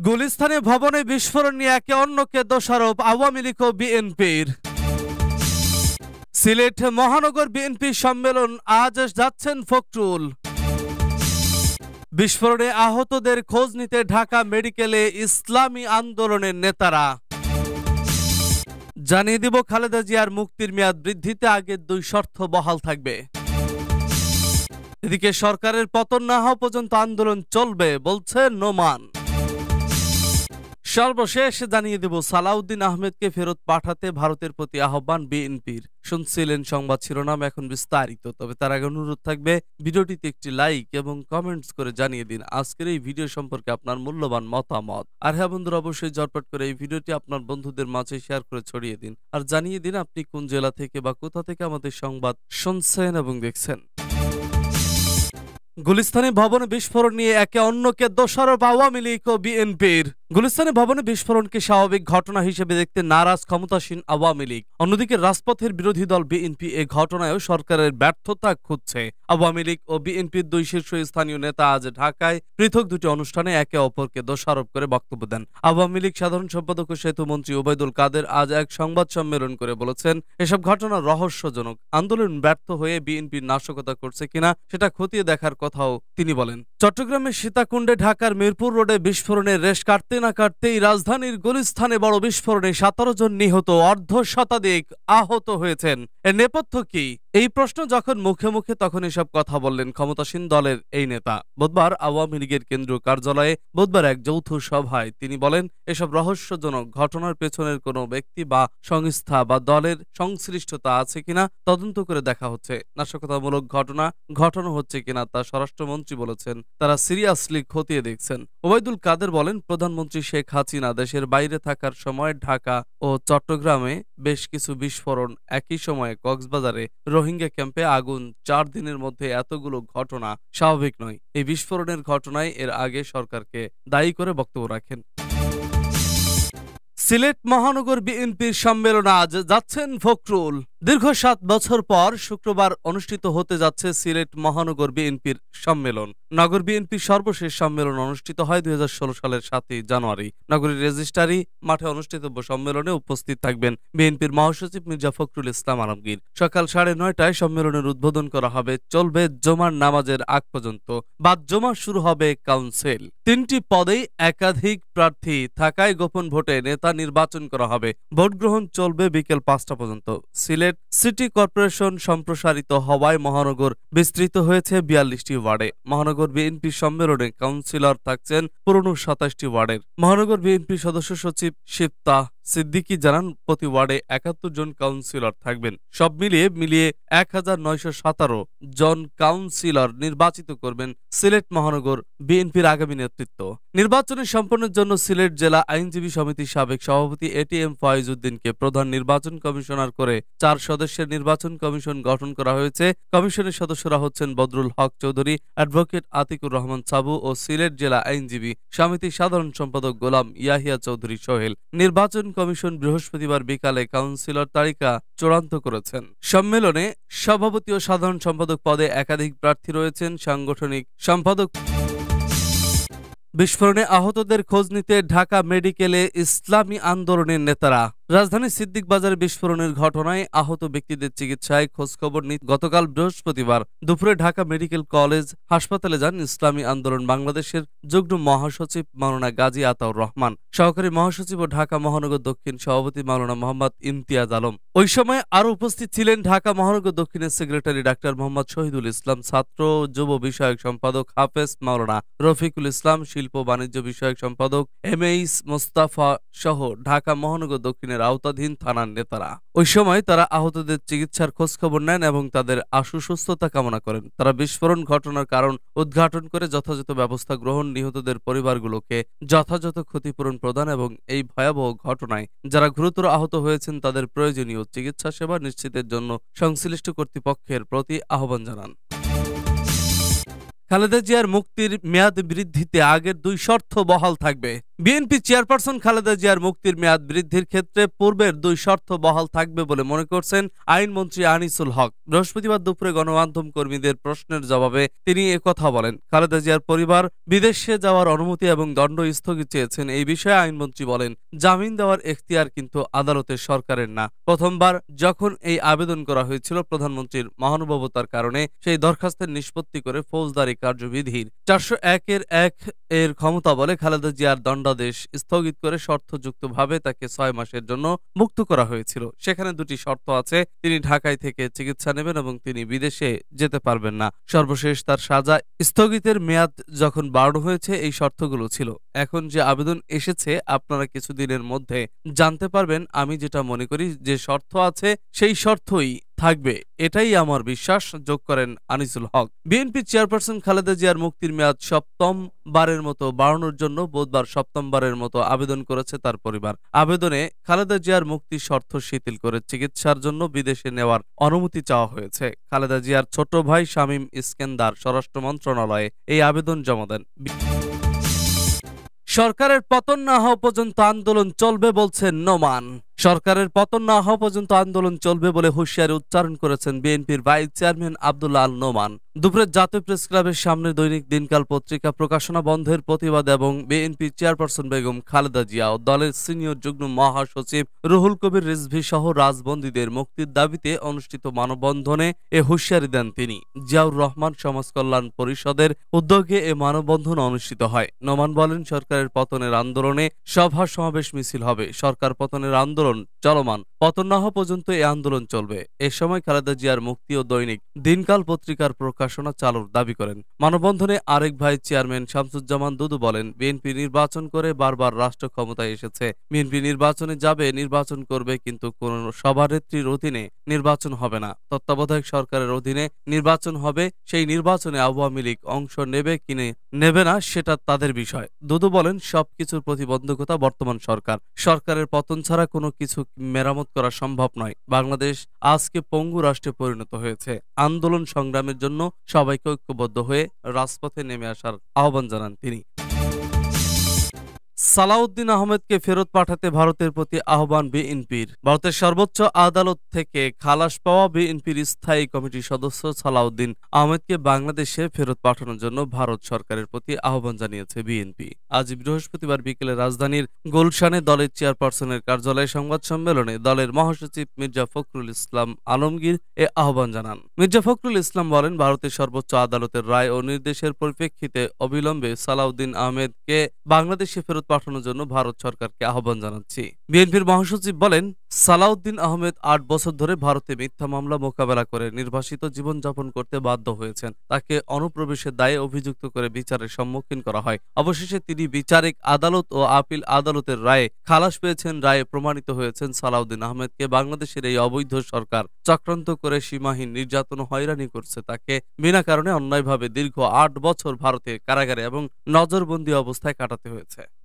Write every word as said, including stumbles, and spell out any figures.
গুলিস্তানে ভবনে বিস্ফোরণ নিয়ে একে অন্যকে দোষারোপ আওয়ামী লীগ ও বিএনপির। সিলেট মহানগর বিএনপি সম্মেলন আজ যাচ্ছেন ফখরুল। বিস্ফোরণে আহতদের খোঁজ নিতে ঢাকা মেডিকেলে ইসলামী আন্দোলনের নেতারা। জানিয়ে দিব খালেদা জিয়ার মুক্তির মেয়াদ বৃদ্ধিতে আগের দুই শর্ত বহাল থাকবে। এদিকে সরকারের পতন না হওয়া পর্যন্ত আন্দোলন চলবে বলছে নোমান। সর্বশেষ জানিয়ে দেব সালাউদ্দিন আহমেদকে ফেরত পাঠাতে ভারতের প্রতি আহ্বান বিএনপির। শুনছিলেন সংবাদ শিরোনাম, এখন বিস্তারিত। তবে তার আগে অনুরোধ থাকবে ভিডিওটিতে একটি লাইক এবং কমেন্টস করে জানিয়ে দিন আজকের এই ভিডিও সম্পর্কে আপনার মূল্যবান মতামত। আর হ্যাঁ বন্ধুরা, অবশ্যই ঝটপট করে এই ভিডিওটি আপনার বন্ধুদের মাঝে শেয়ার করে ছড়িয়ে দিন আর জানিয়ে দিন আপনি কোন জেলা থেকে বা কোথা থেকে আমাদের সংবাদ শুনছেন এবং দেখছেন। গুলিস্তানে ভবনে বিস্ফোরণ নিয়ে একে অন্যকে দোষারোপ আওয়ামী লীগ ও বিএনপির। গুলিস্তানে ভবনে বিস্ফোরণকে স্বাভাবিক ঘটনা হিসেবে দেখতে নারাজ ক্ষমতাসীন আওয়ামী লীগ। অন্যদিকে রাজপথের বিরোধী দল বিএনপি এ ঘটনায়ও সরকারের ব্যর্থতা খুঁজছে। আওয়ামী লীগ ও বিএনপির দুই শীর্ষস্থানীয় নেতা আজ ঢাকায় পৃথক দুটি অনুষ্ঠানে একে অপরকে দোষারোপ করে বক্তব্য দেন। আওয়ামী লীগ সাধারণ সম্পাদক ও সেতুমন্ত্রী ওবায়দুল কাদের আজ এক সংবাদ সম্মেলন করে বলেছেন, এসব ঘটনা রহস্যজনক। আন্দোলন ব্যর্থ হয়ে বিএনপির নাশকতা করছে কিনা সেটা খতিয়ে দেখার কথাও তিনি বলেন। চট্টগ্রামের সীতাকুণ্ডে ঢাকার মিরপুর রোডে বিস্ফোরণের রেশ কাটতে না কাটতেই রাজধানীর গুলিস্তানে বড় বিস্ফোরণে সতেরো জন নিহত, অর্ধ শতাধিক আহত হয়েছেন। এর নেপথ্য কি? এই প্রশ্ন যখন মুখে মুখে তখন এসব কথা বললেন ক্ষমতাসীন দলের এই নেতা। বুধবার আওয়ামী লীগের কেন্দ্রীয় কার্যালয়ে বুধবার এক যৌথ সভায় তিনি বলেন, এসব রহস্যজনক ঘটনার পেছনের কোনো ব্যক্তি বা সংস্থা বা দলের সংশ্লিষ্টতা আছে কিনা তদন্ত করে দেখা হচ্ছে। নাশকতামূলক ঘটনা ঘটানো হচ্ছে কিনা তা স্বরাষ্ট্রমন্ত্রী বলেছেন তারা সিরিয়াসলি খতিয়ে দেখছেন। ওবায়দুল কাদের বলেন, প্রধানমন্ত্রী শেখ হাসিনা দেশের বাইরে থাকার সময় ঢাকা ও চট্টগ্রামে বেশ কিছু বিস্ফোরণ, একই সময়ে কক্সবাজারে রোহিঙ্গা ক্যাম্পে আগুন, চার দিনের মধ্যে এতগুলো ঘটনা স্বাভাবিক নয়। এই বিস্ফোরণের ঘটনায় এর আগে সরকারকে দায়ী করে বক্তব্য রাখেন। সিলেট মহানগর বিএনপির সম্মেলন আজ যাচ্ছেন ফখরুল। দীর্ঘ সাত বছর পর শুক্রবার অনুষ্ঠিত হতে যাচ্ছে সিলেট মহানগর বিএনপির সম্মেলন। নগর বিএনপির সর্বশেষ সম্মেলন অনুষ্ঠিত হয় দুই হাজার ষোলো সালের সাতই জানুয়ারি। নগরীর রেজিস্ট্রারি মাঠে অনুষ্ঠিতব্য সম্মেলনে উপস্থিত থাকবেন বিএনপির মহাসচিব মির্জা ফখরুল ইসলাম আলমগীর। সকাল সাড়ে নয়টায় সম্মেলনের উদ্বোধন করা হবে, চলবে জুমার নামাজের আগ পর্যন্ত। বাদ জমা শুরু হবে কাউন্সিল। তিনটি পদেই একাধিক প্রার্থী থাকায় গোপন ভোটে নেতা নির্বাচন করা হবে। ভোট গ্রহণ চলবে বিকেল পাঁচটা পর্যন্ত। সিলেট সিটি কর্পোরেশন সম্প্রসারিত হওয়ায় মহানগর বিস্তৃত হয়েছে বিয়াল্লিশটি ওয়ার্ডে। মহানগর বিএনপি সম্মেলনে কাউন্সিলর থাকছেন পুরনো সাতাশটি ওয়ার্ডের। মহানগর বিএনপি সদস্য সচিব শিপ্তা সিদ্দিকী জানান, প্রতি ওয়ার্ডে একাত্তর জন কাউন্সিলর থাকবেন। সব মিলিয়ে মিলিয়ে এক হাজার নয়শো সতেরো জন কাউন্সিলর নির্বাচিত করবেন সিলেট মহানগর বিএনপির আগামী নেতৃত্ব। নির্বাচনী সম্পন্নের জন্য সিলেট জেলা আইনজীবী সমিতির সাবেক সভাপতি এটিএম ফয়েজ উদ্দিনকে প্রধান নির্বাচন কমিশনার করে চার সদস্যের নির্বাচন কমিশন গঠন করা হয়েছে। কমিশনের সদস্যরা হচ্ছেন বদরুল হক চৌধুরী, অ্যাডভোকেট আতিকুর রহমান সাবু ও সিলেট জেলা আইনজীবী সমিতির সাধারণ সম্পাদক গোলাম ইয়াহিয়া চৌধুরী সোহেল। নির্বাচন কমিশন বৃহস্পতিবার বিকালে কাউন্সিলর তালিকা চূড়ান্ত করেছেন। সম্মেলনে সভাপতি ও সাধারণ সম্পাদক পদে একাধিক প্রার্থী রয়েছেন। সাংগঠনিক সম্পাদক। বিস্ফোরণে আহতদের খোঁজ নিতে ঢাকা মেডিকেলে ইসলামী আন্দোলনের নেতারা। রাজধানীর সিদ্দিক বাজারে বিস্ফোরণের ঘটনায় আহত ব্যক্তিদের চিকিৎসায় খোঁজখবর নিতে গতকাল বৃহস্পতিবার দুপুরে ঢাকা মেডিকেল কলেজ হাসপাতালে যান ইসলামী আন্দোলন বাংলাদেশের যুগ্ম মহাসচিব মাওলানা গাজী আতাউর রহমান, সহকারী মহাসচিব ও ঢাকা মহানগর দক্ষিণ সভাপতি মাওলানা মোহাম্মদ ইমতিয়াজ আলম। ওই সময় আরও উপস্থিত ছিলেন ঢাকা মহানগর দক্ষিণের সেক্রেটারি ডাক্তার মোহাম্মদ শহীদুল ইসলাম, ছাত্র যুব বিষয়ক সম্পাদক হাফেজ মাওলানা রফিকুল ইসলাম, শিল্প বাণিজ্য বিষয়ক সম্পাদক এম এইস মোস্তাফা সহ ঢাকা মহানগর দক্ষিণের আওতাধীন থানার নেতারা। ওই সময় তারা আহতদের চিকিৎসার খোঁজ খবর নেন এবং তাদের আশু সুস্থতা কামনা করেন। তারা বিস্ফোরণ ঘটনার কারণ উদ্ঘাটন করে যথাযথ ব্যবস্থা গ্রহণ, নিহতদের পরিবারগুলোকে যথাযথ ক্ষতিপূরণ প্রদান এবং এই ভয়াবহ ঘটনায় যারা গুরুতর আহত হয়েছেন তাদের প্রয়োজনীয় চিকিৎসা সেবা নিশ্চিতের জন্য সংশ্লিষ্ট কর্তৃপক্ষের প্রতি আহ্বান জানান। খালেদা জিয়ার মুক্তির মেয়াদ বৃদ্ধিতে আগের দুই শর্ত বহাল থাকবে। বিএনপি চেয়ারপারসন খালেদা জিয়ার মুক্তির মেয়াদ বৃদ্ধির ক্ষেত্রে পূর্বের দুই শর্ত বহাল থাকবে বলে মনে করছেন আইনমন্ত্রী আনিসুল হক। বৃহস্পতিবার দুপুরে গণমাধ্যম কর্মীদের প্রশ্নের জবাবে তিনি একথা বলেন। খালেদা জিয়ার পরিবার বিদেশে যাওয়ার অনুমতি এবং দণ্ড স্থগিত চেয়েছেন। এই বিষয়ে আইনমন্ত্রী বলেন, জামিন দেওয়ার এখতিয়ার কিন্তু আদালতের, সরকারের না। প্রথমবার যখন এই আবেদন করা হয়েছিল, প্রধানমন্ত্রীর মহানুভবতার কারণে সেই দরখাস্তের নিষ্পত্তি করে ফৌজদারি কার্যবিধির চারশো একের এক এর ক্ষমতা বলে খালেদা জিয়ার দণ্ডাদেশ স্থগিত করে শর্তযুক্তভাবে তাকে ছয় মাসের জন্য মুক্ত করা হয়েছিল। সেখানে দুটি শর্ত আছে, তিনি ঢাকায় থেকে চিকিৎসা নেবেন এবং তিনি বিদেশে যেতে পারবেন না। সর্বশেষ তার সাজা স্থগিতের মেয়াদ যখন বাড়ানো হয়েছে, এই শর্তগুলো ছিল। এখন যে আবেদন এসেছে, আপনারা কিছুদিনের মধ্যে জানতে পারবেন। আমি যেটা মনে করি যে শর্ত আছে, সেই শর্তই থাকবে, এটাই আমার বিশ্বাস, যোগ করেন আনিসুল হক। বিএনপি চেয়ারপারসন খালেদা জিয়ার মুক্তির মেয়াদ সপ্তম বারের মতো বাড়ানোর জন্য বুধবার সপ্তমবারের মতো আবেদন করেছে তার পরিবার। আবেদনে খালেদা জিয়ার মুক্তির শর্ত শিথিল করে চিকিৎসার জন্য বিদেশে নেওয়ার অনুমতি চাওয়া হয়েছে। খালেদা জিয়ার ছোট ভাই শামীম ইস্কেন্দার স্বরাষ্ট্র মন্ত্রণালয়ে এই আবেদন জমা দেন। সরকারের পতন না হওয়া পর্যন্ত আন্দোলন চলবে বলছেন নোমান। সরকারের পতন না হওয়া পর্যন্ত আন্দোলন চলবে বলে হুঁশিয়ারি উচ্চারণ করেছেন বিএনপির ভাইস চেয়ারম্যান আব্দুল আল নোমান। দুপুরে জাতীয় প্রেস ক্লাবের সামনে দৈনিক দিনকাল পত্রিকা প্রকাশনা বন্ধের প্রতিবাদ এবং বিএনপি চেয়ারপারসন বেগম খালেদা জিয়া ও দলের সিনিয়র যুগ্ম মহাসচিব রুহুল কবির রিজভী সহ রাজবন্দীদের মুক্তির দাবিতে অনুষ্ঠিত মানববন্ধনে এ হুঁশিয়ারি দেন তিনি। জিয়াউর রহমান সমাজ কল্যাণ পরিষদের উদ্যোগে এ মানববন্ধন অনুষ্ঠিত হয়। নোমান বলেন, সরকারের পতনের আন্দোলনে সভা সমাবেশ মিছিল হবে। সরকার পতনের আন্দোলন চলমান, পতন না হওয়া পর্যন্ত এই আন্দোলন চলবে। এ সময় খালেদা জিয়ার মুক্তি ও দৈনিক দিনকাল পত্রিকার প্রকাশনা চালুর দাবি করেন। মানববন্ধনে আরেক ভাই চেয়ারম্যান শামসুজ্জামান দুদু বলেন, বিএনপি নির্বাচন করে বারবার রাষ্ট্র ক্ষমতায় এসেছে। বিএনপি নির্বাচনে যাবে, নির্বাচন করবে, কিন্তু কোন সভানেত্রীর অধীনে নির্বাচন হবে না। তত্ত্বাবধায়ক সরকারের অধীনে নির্বাচন হবে। সেই নির্বাচনে আওয়ামী লীগ অংশ নেবে কিনে নেবে না, সেটা তাদের বিষয়। দুদু বলেন, সবকিছুর প্রতিবন্ধকতা বর্তমান সরকার। সরকারের পতন ছাড়া কোনো কিছু মেরামত করা সম্ভব নয়। বাংলাদেশ আজকে পঙ্গু রাষ্ট্রে পরিণত হয়েছে। আন্দোলন সংগ্রামের জন্য সবাইকে ঐক্যবদ্ধ হয়ে রাজপথে নেমে আসার আহ্বান জানান তিনি। সালাউদ্দিন আহমেদকে ফেরত পাঠাতে ভারতের প্রতি আহ্বান বিএনপির। ভারতের সর্বোচ্চ আদালত থেকে খালাস পাওয়া বিএনপির স্থায়ী কমিটির সদস্য সালাউদ্দিন আহমেদকে বাংলাদেশে ফেরত পাঠানোর জন্য ভারত সরকারের প্রতি আহ্বান জানিয়েছে বিএনপি। আজ বৃহস্পতিবার বিকেলে রাজধানীর গুলশানে দলের চেয়ারপারসনের কার্যালয়ে সংবাদ সম্মেলনে দলের মহাসচিব মির্জা ফখরুল ইসলাম আলমগীর এ আহ্বান জানান। মির্জা ফখরুল ইসলাম বলেন, ভারতের সর্বোচ্চ আদালতের রায় ও নির্দেশের পরিপ্রেক্ষিতে অবিলম্বে সালাউদ্দিন আহমেদকে বাংলাদেশে ফেরত পাঠানোর জন্য ভারত সরকারকে আহ্বান জানাচ্ছি। বিএনপির মহাসচিব বলেন, সালাউদ্দিন আহমেদ আট বছর ধরে ভারতে মিথ্যা মামলা মোকাবেলা করে নির্বাসিত জীবনযাপন করতে বাধ্য হয়েছেন। তাকে অনুপ্রবেশের দায়ে অভিযুক্ত করে বিচারের সম্মুখীন করা হয়। অবশেষে তিনি বিচারিক আদালত ও আপিল আদালতের রায়ে খালাস পেয়েছেন। রায়ে প্রমাণিত হয়েছেন, সালাউদ্দিন আহমেদকে বাংলাদেশের এই অবৈধ সরকার চক্রান্ত করে সীমাহীন নির্যাতন হয়রানি করছে। তাকে বিনা কারণে অন্যায়ভাবে দীর্ঘ আট বছর ভারতে কারাগারে এবং নজরবন্দি অবস্থায় কাটাতে হয়েছে।